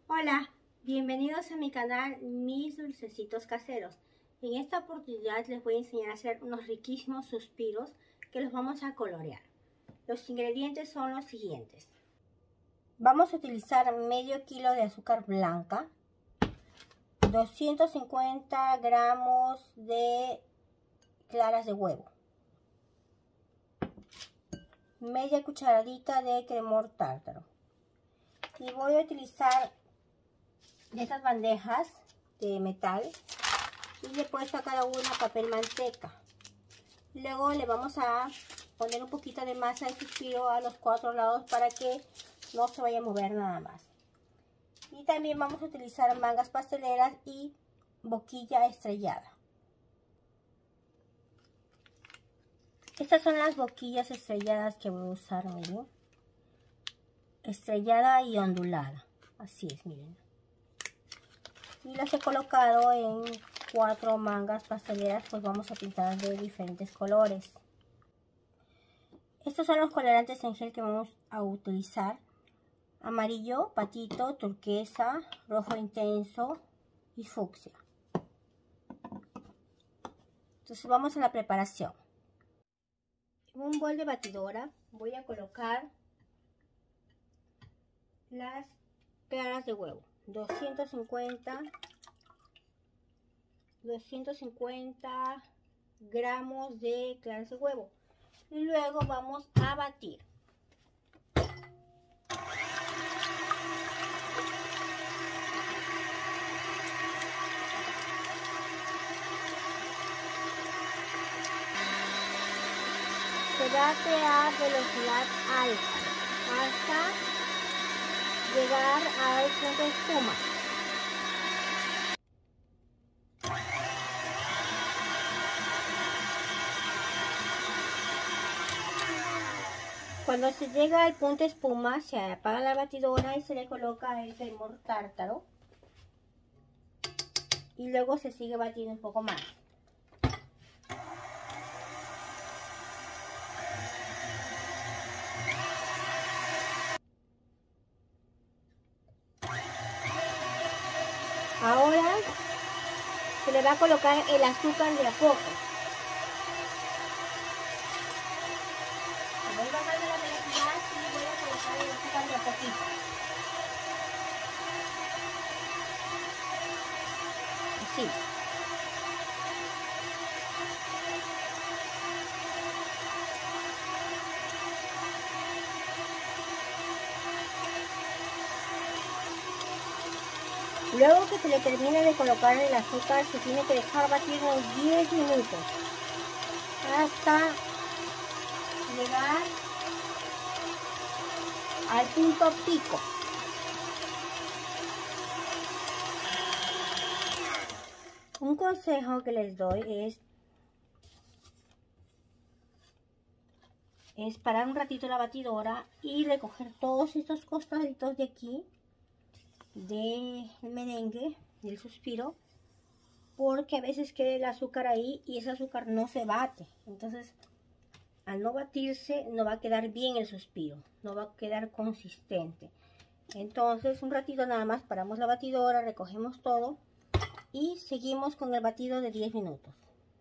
Hola, bienvenidos a mi canal Mis Dulcecitos Caseros. En esta oportunidad les voy a enseñar a hacer unos riquísimos suspiros que los vamos a colorear. Los ingredientes son los siguientes. Vamos a utilizar medio kilo de azúcar blanca, 250 gramos de claras de huevo, media cucharadita de cremor tártaro. Y voy a utilizar de estas bandejas de metal y le he puesto a cada una papel manteca. Luego le vamos a poner un poquito de masa de suspiro a los 4 lados para que no se vaya a mover nada más. Y también vamos a utilizar mangas pasteleras y boquilla estrellada. Estas son las boquillas estrelladas que voy a usar, miren. Estrellada y ondulada. Así es, miren. Y las he colocado en 4 mangas pasteleras, pues vamos a pintar de diferentes colores. Estos son los colorantes en gel que vamos a utilizar: amarillo, patito, turquesa, rojo intenso y fucsia. Entonces vamos a la preparación. En un bol de batidora voy a colocar las claras de huevo, 250 gramos de claras de huevo, y luego vamos a batir. Se bate a velocidad alta hasta llegar al punto de espuma. Cuando se llega al punto de espuma, se apaga la batidora y se le coloca el cremor tártaro. Y luego se sigue batiendo un poco más. Ahora se le va a colocar el azúcar de a poco. Voy bajando la velocidad y voy a colocar el azúcar de a poquito. Así. Luego que se le termine de colocar el azúcar, se tiene que dejar batir unos 10 minutos hasta llegar al punto pico. Un consejo que les doy es parar un ratito la batidora y recoger todos estos costaditos de aquí del merengue, del suspiro, porque a veces queda el azúcar ahí y ese azúcar no se bate. Entonces, al no batirse, no va a quedar bien el suspiro, no va a quedar consistente. Entonces, un ratito nada más paramos la batidora, recogemos todo y seguimos con el batido de 10 minutos.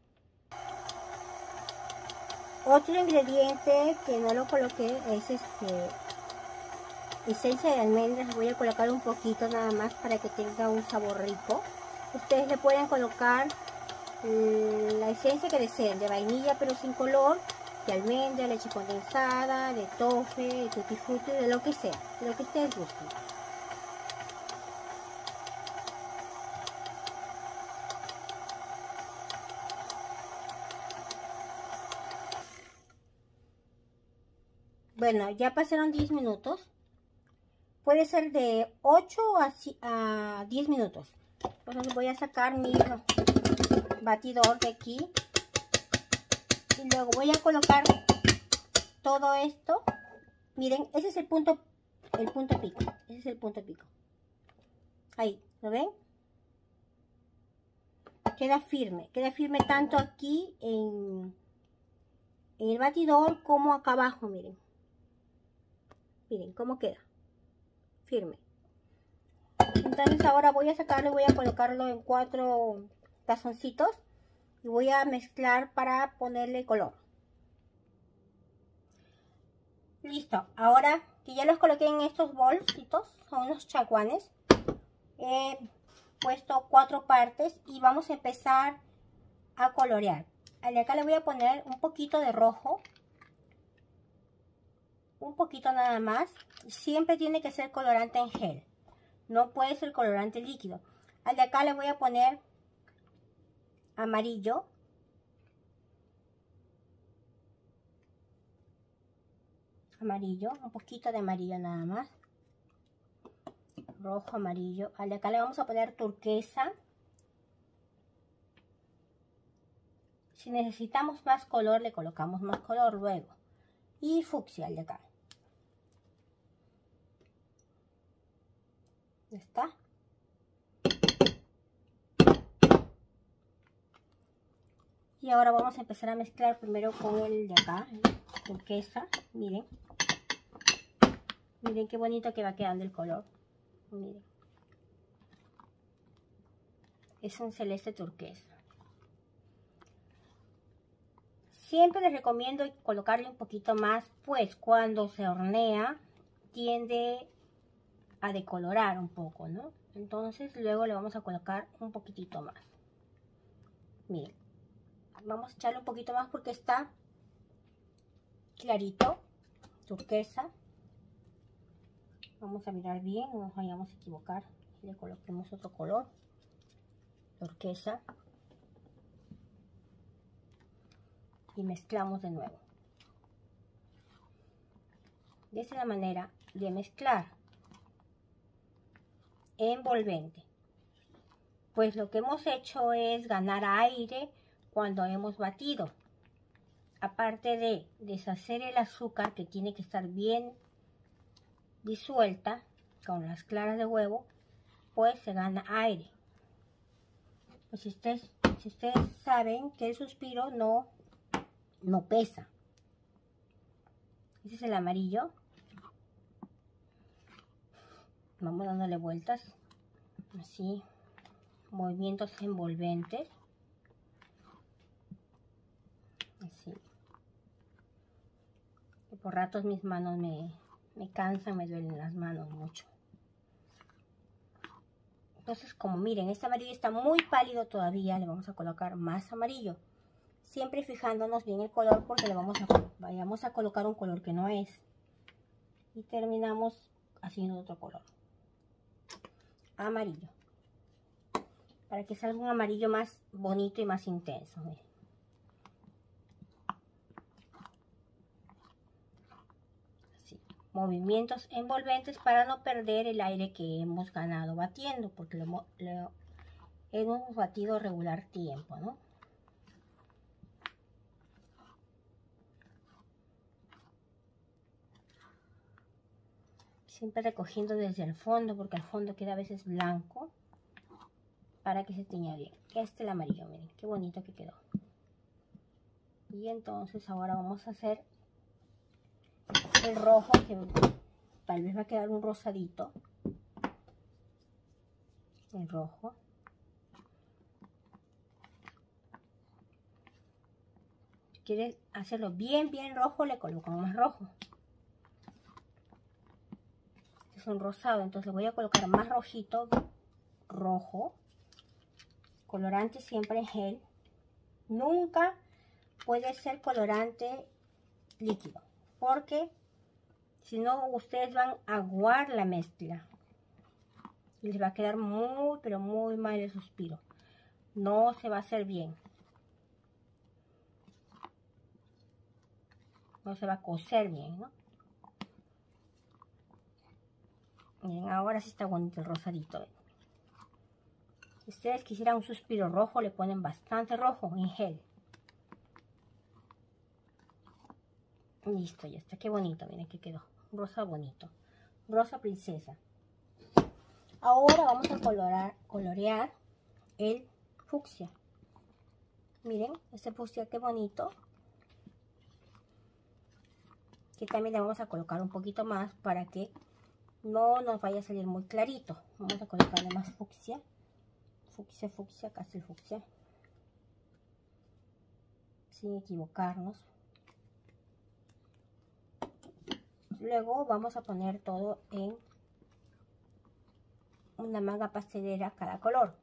Otro ingrediente que no lo coloqué es esencia de almendras. Voy a colocar un poquito nada más para que tenga un sabor rico. Ustedes le pueden colocar la esencia que deseen, de vainilla pero sin color, de almendra, leche condensada, de tofe, de tutti frutti, de lo que sea, de lo que ustedes gusten. Bueno, ya pasaron 10 minutos. Puede ser de 8 a 10 minutos. Entonces voy a sacar mi batidor de aquí. Y luego voy a colocar todo esto. Miren, ese es el punto pico. Ese es el punto pico. Ahí, ¿lo ven? Queda firme tanto aquí en el batidor como acá abajo, miren. Miren cómo queda. Firme. Entonces ahora voy a sacarlo y voy a colocarlo en 4 tazoncitos y voy a mezclar para ponerle color. Listo, ahora que ya los coloqué en estos bolsitos, son unos chaguanes, he puesto 4 partes y vamos a empezar a colorear. De acá le voy a poner un poquito de rojo, un poquito nada más. Siempre tiene que ser colorante en gel, no puede ser colorante líquido. Al de acá le voy a poner amarillo, un poquito de amarillo nada más, rojo, amarillo. Al de acá le vamos a poner turquesa. Si necesitamos más color, le colocamos más color luego. Y fucsia al de acá. Ya está. Y ahora vamos a empezar a mezclar primero con el de acá, turquesa. Miren. Miren qué bonito que va quedando el color. Miren. Es un celeste turquesa. Siempre les recomiendo colocarle un poquito más, pues cuando se hornea tiende a decolorar un poco, ¿no? Entonces luego le vamos a colocar un poquitito más. Miren, vamos a echarle un poquito más porque está clarito, turquesa. Vamos a mirar bien, no nos vayamos a equivocar. Le coloquemos otro color, turquesa. Y mezclamos de nuevo. De esa manera de mezclar envolvente. Pues lo que hemos hecho es ganar aire cuando hemos batido. Aparte de deshacer el azúcar, que tiene que estar bien disuelta con las claras de huevo, pues se gana aire. Pues si ustedes saben que el suspiro no pesa. Este es el amarillo. Vamos dándole vueltas, así, movimientos envolventes, así. Y por ratos mis manos me cansan, me duelen las manos mucho. Entonces, como miren, este amarillo está muy pálido todavía, le vamos a colocar más amarillo. Siempre fijándonos bien el color porque vayamos a colocar un color que no es. Y terminamos haciendo otro color. Amarillo. Para que salga un amarillo más bonito y más intenso. Miren. Así. Movimientos envolventes para no perder el aire que hemos ganado batiendo. Porque lo hemos batido regular tiempo, ¿no? Siempre recogiendo desde el fondo, porque el fondo queda a veces blanco, para que se tiña bien. Este es el amarillo, miren, qué bonito que quedó. Y entonces ahora vamos a hacer el rojo, que tal vez va a quedar un rosadito. El rojo. Si quieren hacerlo bien rojo, le colocan más rojo. Es un rosado, entonces le voy a colocar más rojito, rojo. Colorante siempre en gel. Nunca puede ser colorante líquido, porque si no ustedes van a aguar la mezcla y les va a quedar muy pero muy mal el suspiro. No se va a hacer bien, no se va a cocer bien, ¿no? Miren, ahora sí está bonito el rosadito. Si ustedes quisieran un suspiro rojo, le ponen bastante rojo en gel. Listo, ya está. Qué bonito, miren que quedó. Rosa bonito. Rosa princesa. Ahora vamos a colorear el fucsia. Miren, este fucsia qué bonito. Que también le vamos a colocar un poquito más para que no nos vaya a salir muy clarito. Vamos a colocarle más fucsia. Fucsia, fucsia, casi fucsia. Sin equivocarnos. Luego vamos a poner todo en una manga pastelera cada color.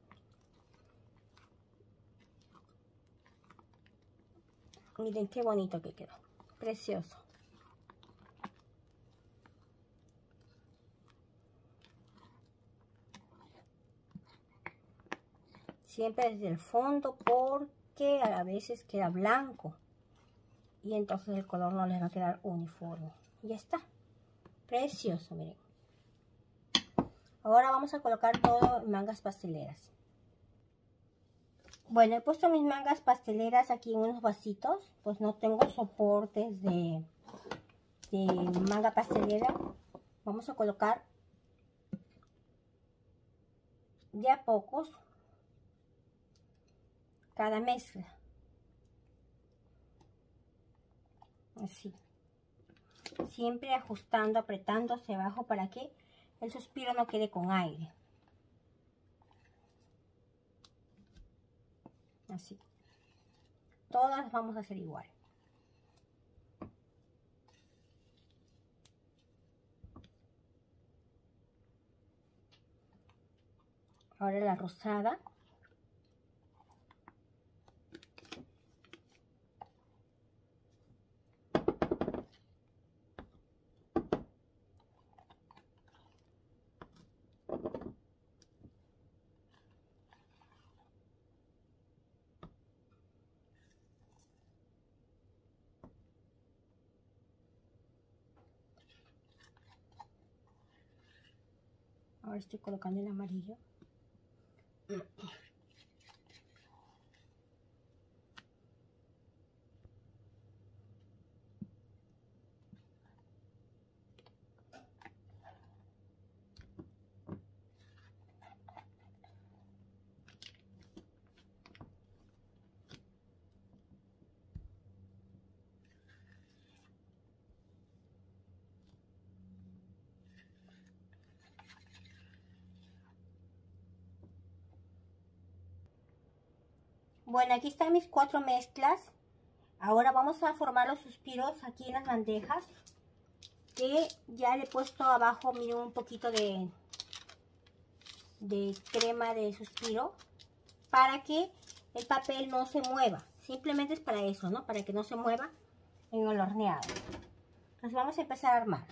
Miren qué bonito que quedó. Precioso. Siempre desde el fondo porque a veces queda blanco. Y entonces el color no les va a quedar uniforme. Y ya está. Precioso, miren. Ahora vamos a colocar todo en mangas pasteleras. Bueno, he puesto mis mangas pasteleras aquí en unos vasitos. Pues no tengo soportes de manga pastelera. Vamos a colocar de a pocos cada mezcla. Así. Siempre ajustando, apretando hacia abajo para que el suspiro no quede con aire. Así. Todas vamos a hacer igual. Ahora la rosada. Ahora estoy colocando el amarillo. Bueno, aquí están mis 4 mezclas. Ahora vamos a formar los suspiros aquí en las bandejas. Que ya le he puesto abajo, miren, un poquito de crema de suspiro. Para que el papel no se mueva. Simplemente es para eso, ¿no? Para que no se mueva en el horneado. Entonces vamos a empezar a armar.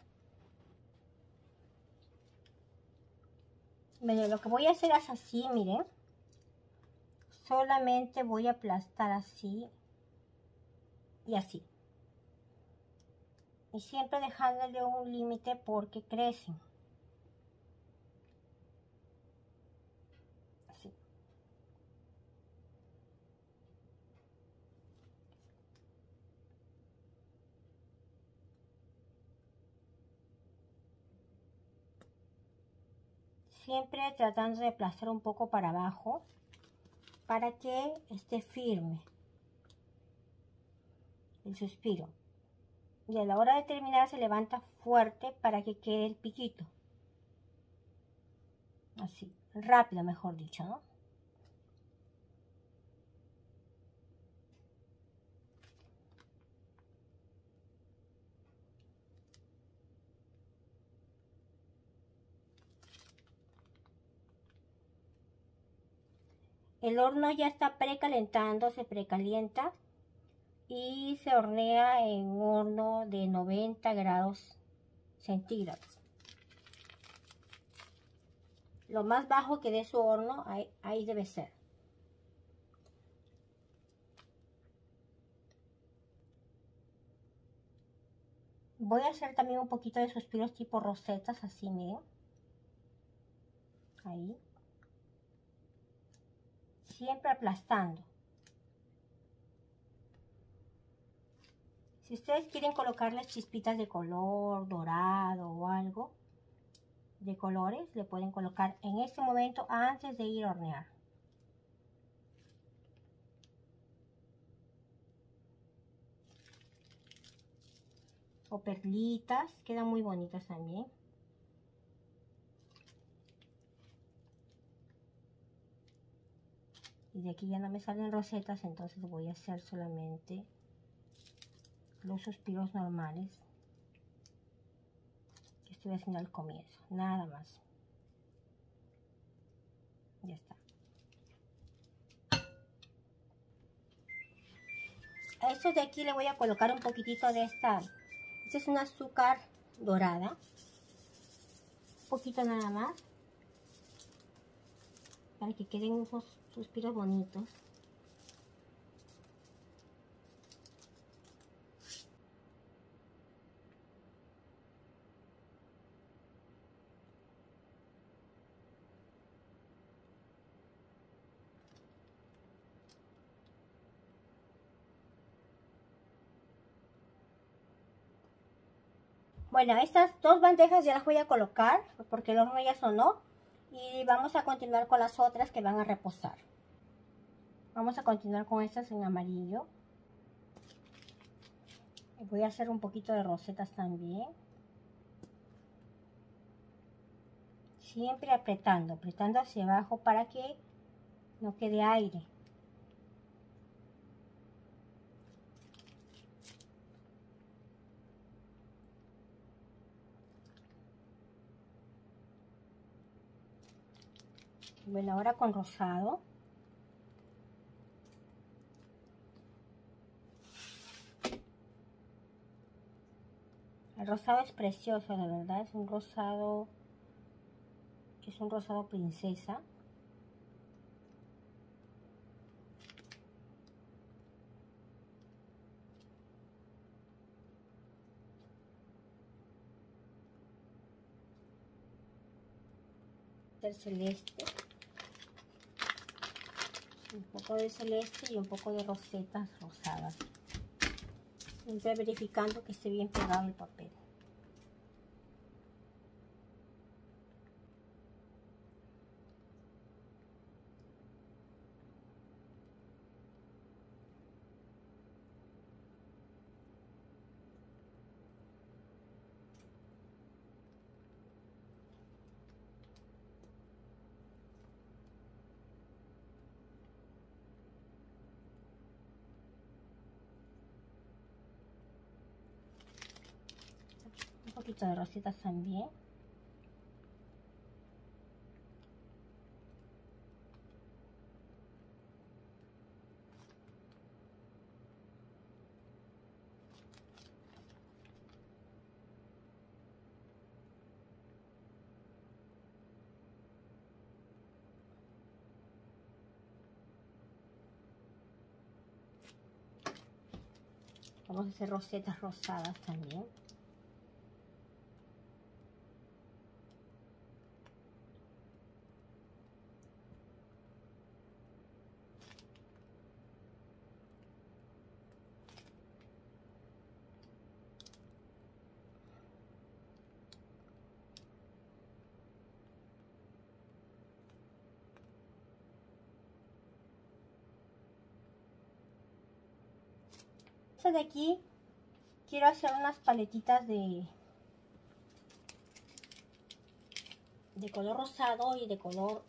Miren, lo que voy a hacer es así, miren. Solamente voy a aplastar así y así. Y siempre dejándole un límite porque crecen. Así. Siempre tratando de aplastar un poco para abajo para que esté firme el suspiro. Y a la hora de terminar se levanta fuerte para que quede el piquito. Así, rápido mejor dicho, ¿no? El horno ya está precalentando, se precalienta y se hornea en un horno de 90 grados centígrados. Lo más bajo que dé su horno, ahí debe ser. Voy a hacer también un poquito de suspiros tipo rosetas, así, miren. Ahí. Siempre aplastando. Si ustedes quieren colocarles chispitas de color dorado o algo de colores, le pueden colocar en este momento antes de ir a hornear. O perlitas, quedan muy bonitas también. y de aquí ya no me salen rosetas, entonces voy a hacer solamente los suspiros normales que estoy haciendo al comienzo, nada más. Ya está. A esto de aquí le voy a colocar un poquitito de esta es un azúcar dorada, un poquito nada más, para que queden unos suspiros bonitos. Bueno, estas dos bandejas ya las voy a colocar porque el horno ya sonó y vamos a continuar con las otras que van a reposar. Vamos a continuar con estas en amarillo. Voy a hacer un poquito de rosetas también. Siempre apretando hacia abajo para que no quede aire. Bueno, ahora con rosado. El rosado es precioso, de verdad, es un rosado princesa. El celeste, un poco de celeste y un poco de rosetas rosadas, siempre verificando que esté bien pegado el papel. Un poquito de rositas también. Vamos a hacer rosetas rosadas también. De aquí quiero hacer unas paletitas de color rosado y de color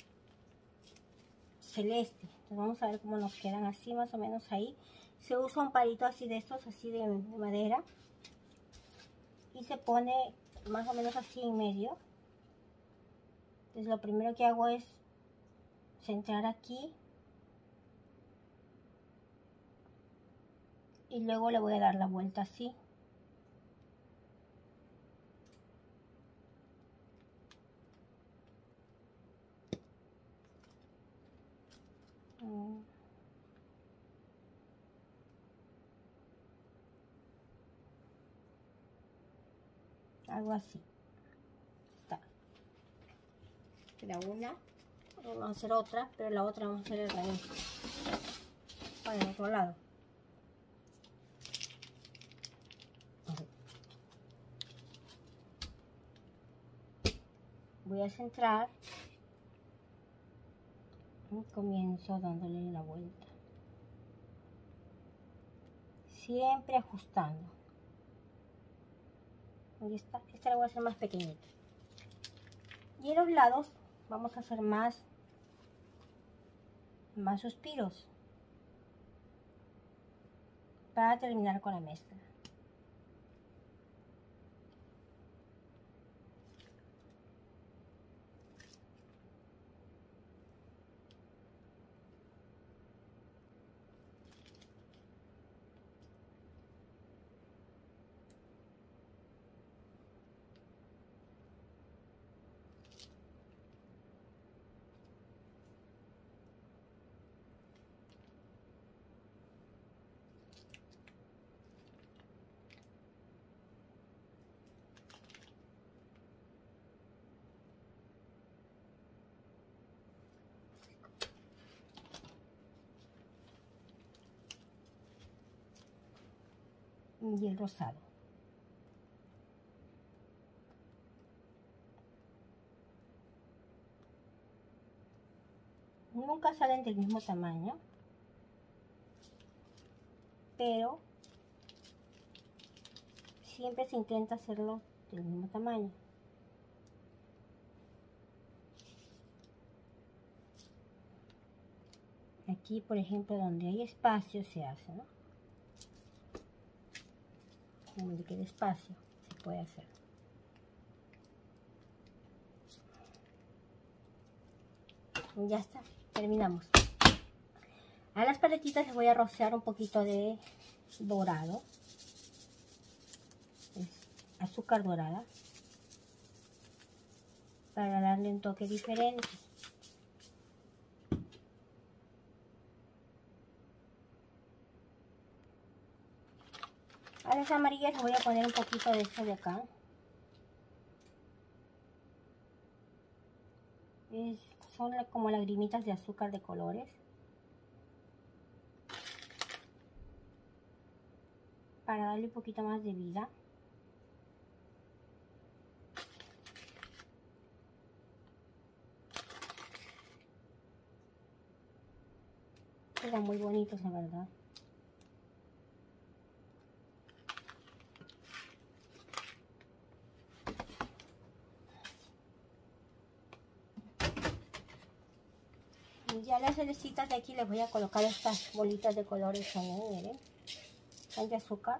celeste. Entonces vamos a ver cómo nos quedan así, más o menos ahí. Se usa un palito así de estos, así de madera, y se pone más o menos así en medio. Entonces lo primero que hago es centrar aquí y luego le voy a dar la vuelta así. Algo así. Está. Queda una. Vamos a hacer otra, pero la otra vamos a hacer el revés. Para el otro lado. Voy a centrar y comienzo dándole la vuelta, siempre ajustando. Ahí está. Esta la voy a hacer más pequeñita, y en los lados vamos a hacer más más suspiros para terminar con la mezcla. Y el rosado. Nunca salen del mismo tamaño, pero siempre se intenta hacerlo del mismo tamaño. Aquí, por ejemplo, donde hay espacio se hace, ¿no? Donde quede espacio se puede hacer. Y ya está, terminamos. A las paletitas les voy a rociar un poquito de dorado, azúcar dorada, para darle un toque diferente. A las amarillas les voy a poner un poquito de esto de acá. Son como lagrimitas de azúcar de colores. Para darle un poquito más de vida. Quedan muy bonitos, la verdad. Ya las celestitas de aquí les voy a colocar estas bolitas de colores también, miren. Son de azúcar.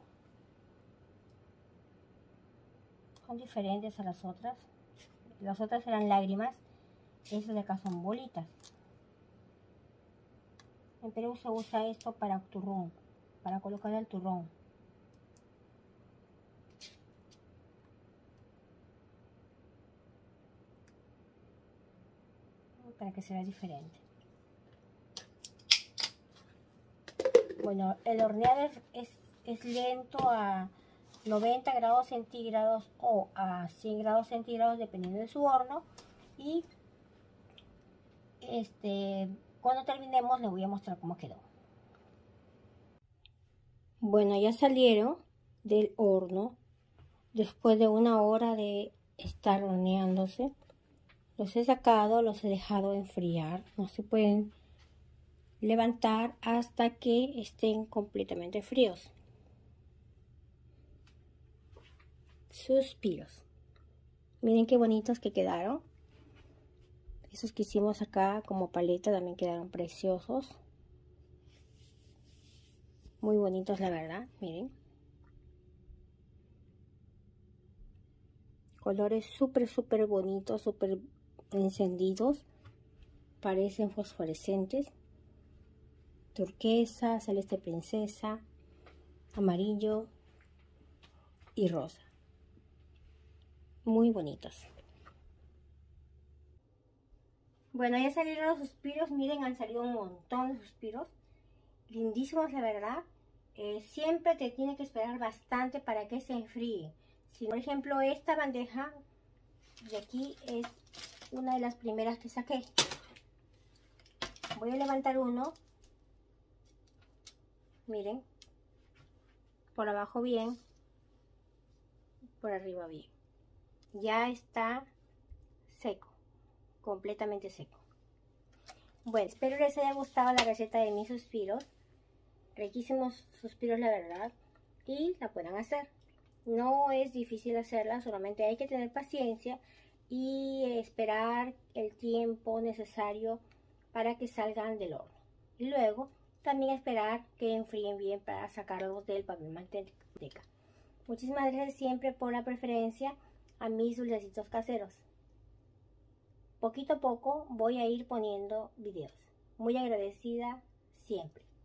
Son diferentes a las otras. Las otras eran lágrimas. Estas de acá son bolitas. En Perú se usa esto para turrón, para colocar el turrón. Para que se vea diferente. Bueno, el horneado es lento a 90 grados centígrados o a 100 grados centígrados dependiendo de su horno. Y cuando terminemos les voy a mostrar cómo quedó. Bueno, ya salieron del horno después de 1 hora de estar horneándose. Los he sacado, los he dejado enfriar. No se pueden levantar hasta que estén completamente fríos. Suspiros. Miren qué bonitos que quedaron. Esos que hicimos acá como paleta también quedaron preciosos. Muy bonitos, la verdad. Miren. Colores súper bonitos, súper encendidos. Parecen fosforescentes. Turquesa, celeste princesa, amarillo y rosa. Muy bonitos. Bueno, ya salieron los suspiros. Miren, han salido un montón de suspiros. Lindísimos, la verdad. Siempre te tiene que esperar bastante para que se enfríe. Si, por ejemplo, esta bandeja de aquí es una de las primeras que saqué. Voy a levantar uno. Miren, por abajo bien, por arriba bien. Ya está seco, completamente seco. Bueno, espero les haya gustado la receta de mis suspiros. Riquísimos suspiros, la verdad, y la puedan hacer. No es difícil hacerla, solamente hay que tener paciencia y esperar el tiempo necesario para que salgan del horno. Y luego también esperar que enfríen bien para sacarlos del papel manteca. Muchísimas gracias siempre por la preferencia a mis dulcecitos caseros. Poquito a poco voy a ir poniendo videos. Muy agradecida siempre.